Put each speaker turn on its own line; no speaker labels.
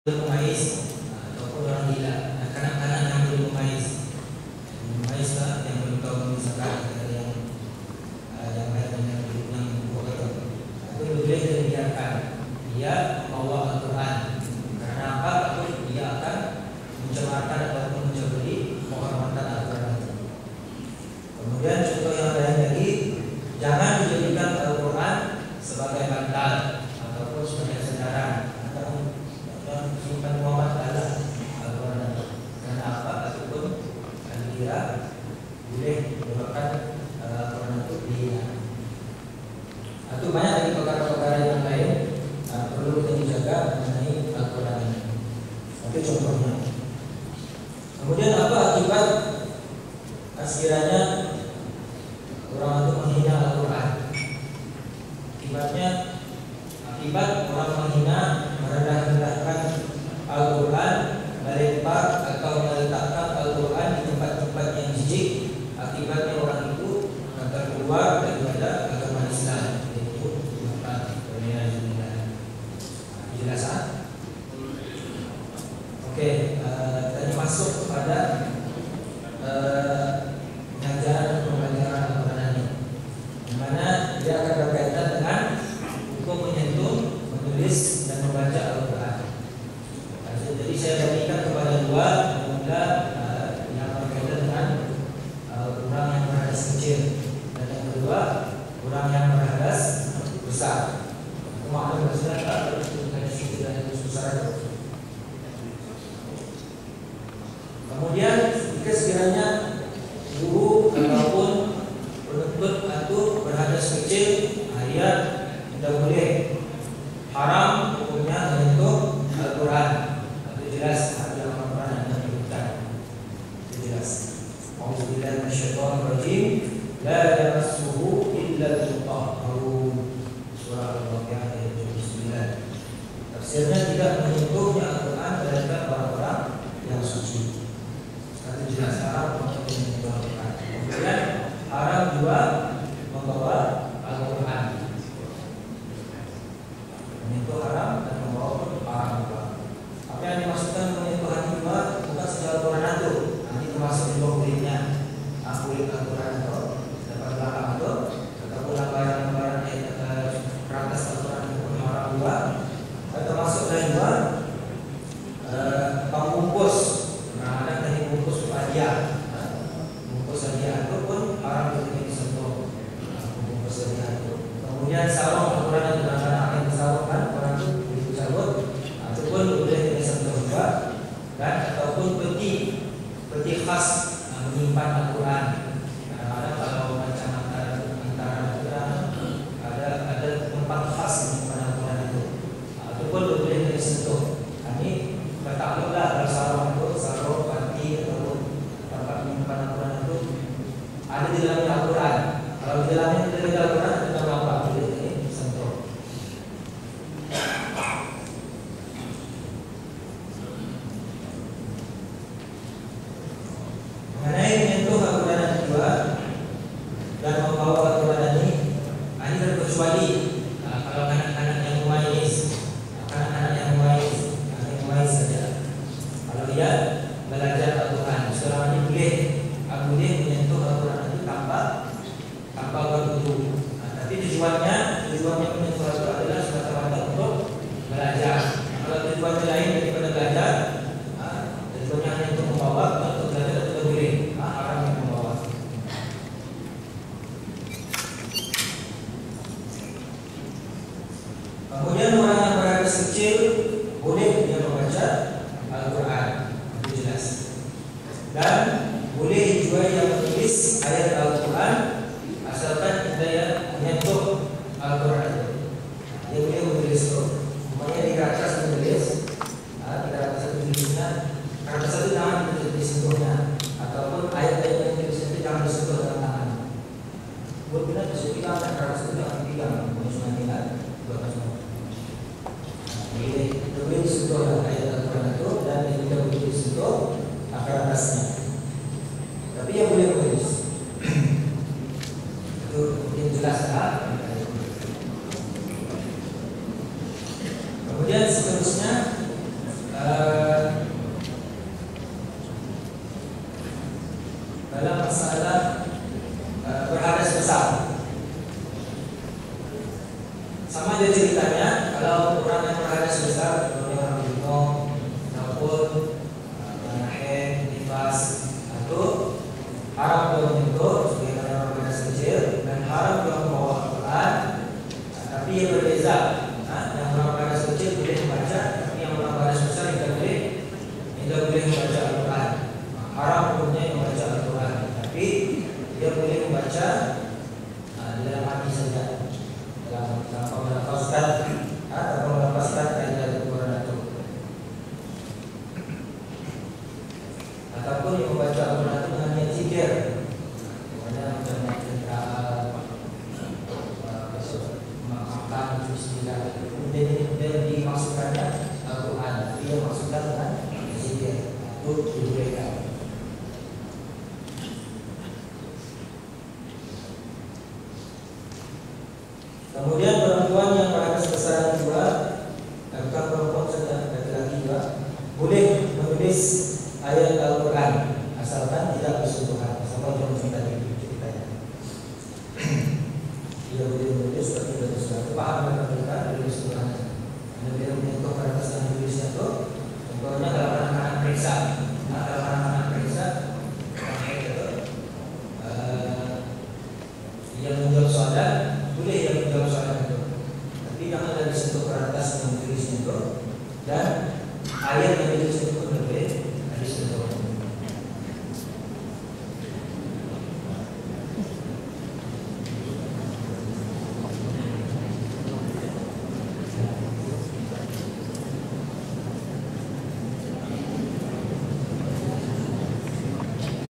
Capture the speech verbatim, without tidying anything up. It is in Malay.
memais ataupun orang gila, kanak-kanak yang belum memais, memais lah yang belum tahu misalkan yang yang lain yang yang bukan itu boleh dibiarkan dia membawa Al-Quran. Karena apa? Takut dia akan mencemarkan ataupun mencuri penghormatan Al-Quran. Kemudian contoh yang lain lagi, jangan dijadikan Al-Quran sebagai bantal ataupun sebagai sandaran atau simpan Muhammad adalah Al-Quran. Karena apa? Ataupun kira boleh menyebabkan Al-Quran itu dihina. Atau banyak lagi perkara-perkara yang lain uh, perlu kita dijaga mengenai Al-Quran ini. Itu contohnya. Kemudian apa akibat sekiranya orang itu menghina Al-Quran? Akibatnya, akibat orang menghina, merendah-rendahkan Al-Quran, melempar atau meletakkan Al-Quran di tempat-tempat yang jijik, akibatnya orang itu akan keluar daripada agama Islam. Itu maka penjelasan. Oke, uh, tadi masuk kepada uh, pengajaran dan pembelajaran Al-Quran ini, di mana dia akan berkaitan dengan hukum menyentuh, menulis dan membaca Al-Quran. Jadi saya berikan kepada dua, mula uh, yang berkaitan dengan uh, orang yang berhadas kecil, dan yang kedua orang yang berhadas besar. Maklum besar tak berhadas kecil dan hadas besar itu. Kemudian jika sekiranya guru ataupun penuntut itu berhadas kecil, dia tidak boleh, haram hukumnya menyentuh Al-Quran. Itu jelas ada Al-Quran yang menyebutkan. Itu jelas. Auzubillahi minasyaitonir rajim. La yamassuhu illa al-mutahharun. Surah Al-Waqiah ayat tujuh puluh sembilan. Tafsirnya tidak menyentuhnya Al-Quran melainkan orang-orang yang suci. Itu jelas haram untuk menyentuh Al-Quran. Kemudian haram juga membawa Al-Quran. Menyentuh haram dan membawa pun haram juga. Apa yang dimaksudkan menyentuh hati juga bukan secara Al-Quran itu. Nanti termasuk di bawah kulitnya, kulit Al-Quran itu dapat belakang itu, ataupun lembaran-lembaran kertas Al-Quran itu pun haram juga. Termasuk lain juga pembungkus. Nah, ada teknik bungkus hadiah. Bungkus hadiah itu pun haram untuk disentuh. Bungkus hadiah itu. Kemudian sarung Al-Quran yang anak-anak yang disarungkan, orang itu disebut, itu pun boleh disentuh juga. Dan ataupun peti, peti khas menyimpan Al-Quran. Kadang-kadang kalau macam antara antara ada ada tempat khas menyimpan Al-Quran itu, itu pun boleh disentuh. Ini bertakluklah kalau sarung itu, sarung peti ataupun tempat menyimpan Al-Quran itu ada di dalamnya Al-Quran. Kalau di dalamnya tidak ada Al-Quran, kita apa? Mengenai menyentuh Al-Quran kedua dan membawa Al-Quran ini, ini terkecuali nah, kalau anak-anak yang mumayyiz, anak-anak yang mumayyiz, yang mumayyiz saja. Kalau dia belajar Al-Quran, seorang ini boleh, boleh menyentuh Al-Quran itu tanpa tanpa berwudu. Nah, tapi tujuannya, tujuannya menyentuh Al-Quran adalah semata-mata untuk belajar. Kalau tujuannya lain daripada belajar, nah, tujuannya hanya untuk membawa, untuk belajar atau boleh, nah, haram yang membawa. Kemudian orang yang berhadas kecil boleh dia membaca Al-Quran, itu jelas. Dan boleh juga yang menulis ayat Al-Quran asalkan dia menyentuh Al-Quran. Dia boleh menulis itu. Umpamanya di kertas menulis, di kertas tulisnya, kertas itu jangan disentuhnya, ataupun ayat-ayat yang ditulis itu jangan disentuh dengan tangan. Buat kita bisa pegang dan kertas itu jangan dipegang. Maksudnya tidak buat semua. Jadi boleh disentuh ayat Al-Quran itu dan tidak boleh disentuh kertasnya. Tapi yang boleh menulis itu mungkin jelas tak? Kemudian seterusnya dimasukkan dengan resipien untuk dibolehkan. Kemudian perempuan yang pada kebesaran juga, bukan perempuan saja, laki-laki juga boleh menulis ayat Al-Quran asalkan tidak bersentuhan, asalkan jangan cerita itu ceritanya. Dia boleh menulis tapi tidak bersentuhan. Paham kan mereka dari bersentuhan? Anda bila menyentuh pada kesan tulisnya itu, contohnya kalau anak-anak periksa, nah, kalau anak-anak periksa, uh, yang menjawab soalan boleh yang menjawab soalan itu, tapi jangan ada disentuh pada atas yang tulisnya itu dan ayat yang ditulis itu